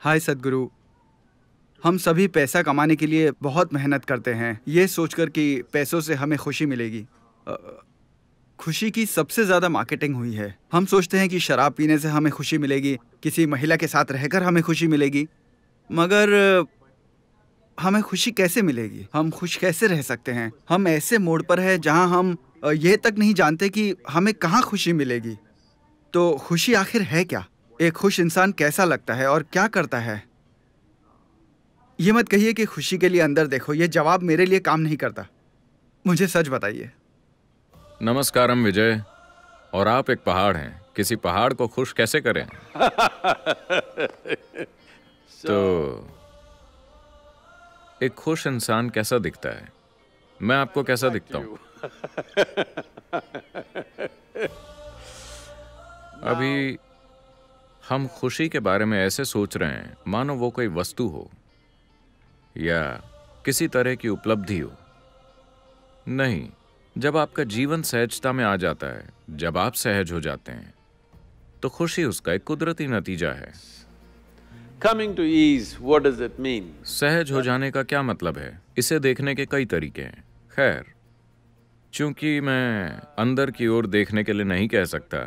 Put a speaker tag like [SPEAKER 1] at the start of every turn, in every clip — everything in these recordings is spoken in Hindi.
[SPEAKER 1] हाय सद्गुरु। हम सभी पैसा कमाने के लिए बहुत मेहनत करते हैं, ये सोचकर कि पैसों से हमें खुशी मिलेगी। खुशी की सबसे ज्यादा मार्केटिंग हुई है। हम सोचते हैं कि शराब पीने से हमें खुशी मिलेगी, किसी महिला के साथ रहकर हमें खुशी मिलेगी, मगर हमें खुशी कैसे मिलेगी? हम खुश कैसे रह सकते हैं? हम ऐसे मोड़ पर हैं जहां हम ये तक नहीं जानते कि हमें कहाँ खुशी मिलेगी। तो खुशी आखिर है क्या? एक खुश इंसान कैसा लगता है और क्या करता है? ये मत कहिए कि खुशी के लिए अंदर देखो, ये जवाब मेरे लिए काम नहीं करता। मुझे सच बताइए।
[SPEAKER 2] नमस्कारम विजय। और आप एक पहाड़ हैं, किसी पहाड़ को खुश कैसे करें? तो एक खुश इंसान कैसा दिखता है? मैं आपको कैसा दिखता हूं? अभी हम खुशी के बारे में ऐसे सोच रहे हैं मानो वो कोई वस्तु हो या किसी तरह की उपलब्धि हो। नहीं, जब आपका जीवन सहजता में आ जाता है, जब आप सहज हो जाते हैं, तो खुशी उसका एक कुदरती नतीजा है।
[SPEAKER 3] Coming to ease, what does it mean?
[SPEAKER 2] सहज हो जाने का क्या मतलब है? इसे देखने के कई तरीके हैं। खैर, चूंकि मैं अंदर की ओर देखने के लिए नहीं कह सकता,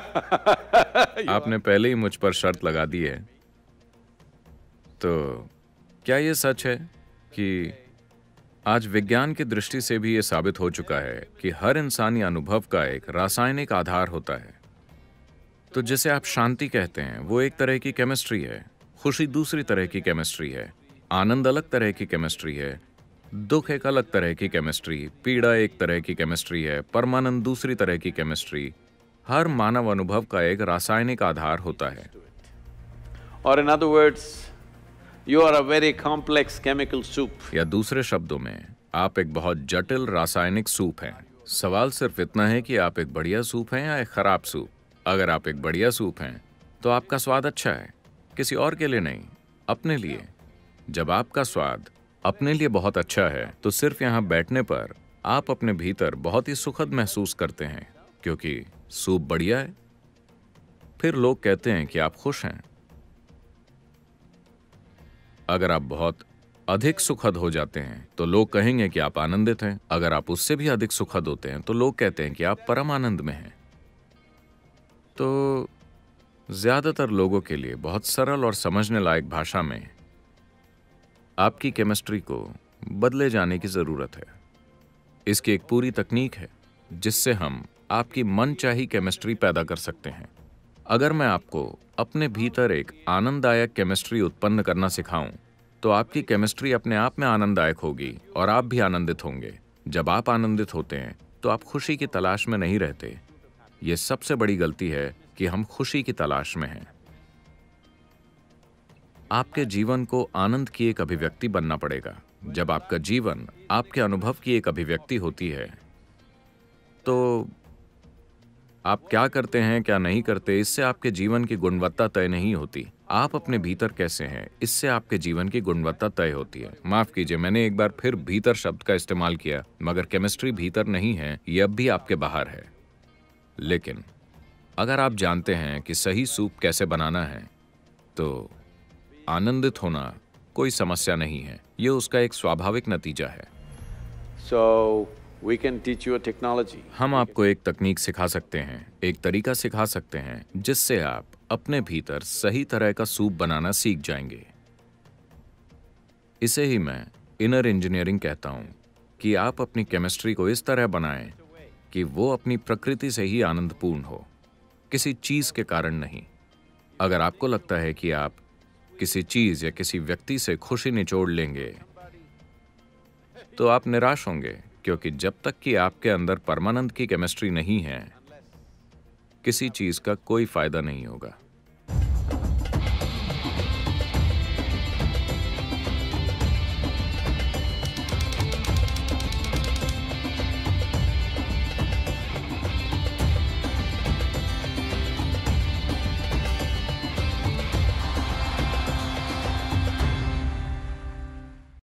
[SPEAKER 2] आपने पहले ही मुझ पर शर्त लगा दी है। तो क्या ये सच है कि आज विज्ञान की दृष्टि से भी ये साबित हो चुका है कि हर इंसानी अनुभव का एक रासायनिक आधार होता है? तो जिसे आप शांति कहते हैं वो एक तरह की केमिस्ट्री है, खुशी दूसरी तरह की केमिस्ट्री है, आनंद अलग तरह की केमिस्ट्री है, दुख एक अलग तरह की केमिस्ट्री, पीड़ा एक तरह की केमिस्ट्री है, परमानंद दूसरी तरह की केमिस्ट्री। हर मानव अनुभव का एक रासायनिक आधार होता है।
[SPEAKER 3] Or in other words, you are a very complex chemical soup.
[SPEAKER 2] या दूसरे शब्दों में, आप एक बहुत जटिल रासायनिक सूप हैं। सवाल सिर्फ इतना है कि आप एक बढ़िया सूप हैं या एक खराब सूप। अगर आप एक बढ़िया सूप हैं, तो आपका स्वाद अच्छा है, किसी और के लिए नहीं, अपने लिए। जब आपका स्वाद अपने लिए बहुत अच्छा है, तो सिर्फ यहाँ बैठने पर आप अपने भीतर बहुत ही सुखद महसूस करते हैं, क्योंकि सूप बढ़िया है। फिर लोग कहते हैं कि आप खुश हैं। अगर आप बहुत अधिक सुखद हो जाते हैं, तो लोग कहेंगे कि आप आनंदित हैं। अगर आप उससे भी अधिक सुखद होते हैं, तो लोग कहते हैं कि आप परम आनंद में हैं। तो ज्यादातर लोगों के लिए बहुत सरल और समझने लायक भाषा में आपकी केमिस्ट्री को बदले जाने की जरूरत है। इसकी एक पूरी तकनीक है जिससे हम आपकी मनचाही केमिस्ट्री पैदा कर सकते हैं। अगर मैं आपको अपने भीतर एक आनंददायक केमिस्ट्री उत्पन्न करना सिखाऊं, तो आपकी केमिस्ट्री अपने आप में आनंददायक होगी और आप भी आनंदित होंगे। जब आप आनंदित होते हैं, तो आप खुशी की तलाश में नहीं रहते। ये सबसे बड़ी गलती है कि हम खुशी की तलाश में हैं। आपके जीवन को आनंद की एक अभिव्यक्ति बनना पड़ेगा। जब आपका जीवन आपके अनुभव की एक अभिव्यक्ति होती है, तो आप क्या करते हैं, क्या नहीं करते, इससे आपके जीवन की गुणवत्ता तय नहीं होती। आप अपने भीतर कैसे हैं, इससे आपके जीवन की गुणवत्ता तय होती है। माफ कीजिए, मैंने एक बार फिर भीतर शब्द का इस्तेमाल किया, मगर केमिस्ट्री भीतर नहीं है, ये अब भी आपके बाहर है। लेकिन अगर आप जानते हैं कि सही सूप कैसे बनाना है, तो आनंदित होना कोई समस्या नहीं है, ये उसका एक स्वाभाविक नतीजा है।
[SPEAKER 3] So, we can teach you a technology.
[SPEAKER 2] हम आपको एक तकनीक सिखा सकते हैं, एक तरीका सिखा सकते हैं, जिससे आप अपने भीतर सही तरह का सूप बनाना सीख जाएंगे। इसे ही मैं इनर इंजीनियरिंग कहता हूं, कि आप अपनी केमिस्ट्री को इस तरह बनाएं कि वो अपनी प्रकृति से ही आनंदपूर्ण हो, किसी चीज के कारण नहीं। अगर आपको लगता है कि आप किसी चीज या किसी व्यक्ति से खुशी निचोड़ लेंगे, तो आप निराश होंगे, क्योंकि जब तक कि आपके अंदर परमानंद की केमिस्ट्री नहीं है, किसी चीज का कोई फायदा नहीं होगा।